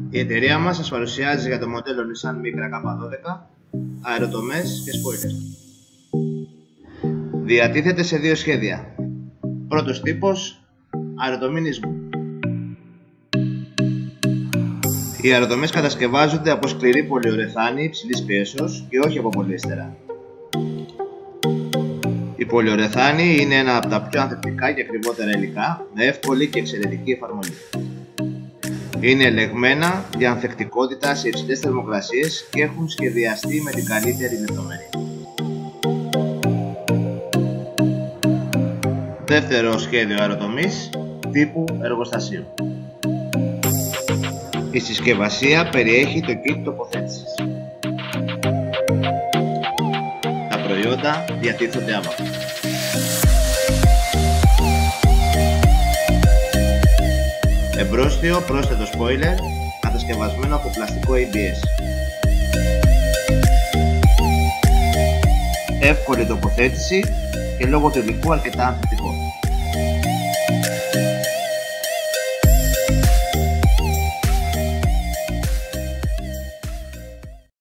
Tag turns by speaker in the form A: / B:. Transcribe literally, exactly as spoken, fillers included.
A: Η εταιρεία μας σας παρουσιάζει για το μοντέλο Nissan Micra κέι δώδεκα αεροτομές και spoiler. Διατίθεται σε δύο σχέδια. Πρώτος τύπος, αεροτομή Nismo. Οι αεροτομές κατασκευάζονται από σκληρή πολυουρεθάνη υψηλής πιέσεως και όχι από πολυέστερα. Η πολυουρεθάνη είναι ένα από τα πιο ανθεκτικά και ακριβότερα υλικά με εύκολη και εξαιρετική εφαρμογή. Είναι ελεγμένα για ανθεκτικότητα σε υψηλές θερμοκρασίες και έχουν σχεδιαστεί με την καλύτερη λεπτομέρεια. Δεύτερο σχέδιο αεροτομής τύπου εργοστασίου. Η συσκευασία περιέχει το kit τοποθέτησης. Τα προϊόντα διατίθονται άμαχα. Εμπρόστιο πρόσθετο spoiler κατασκευασμένο από πλαστικό έι μπι ες. Εύκολη τοποθέτηση και λόγω του υλικού αρκετά ανθεκτικό.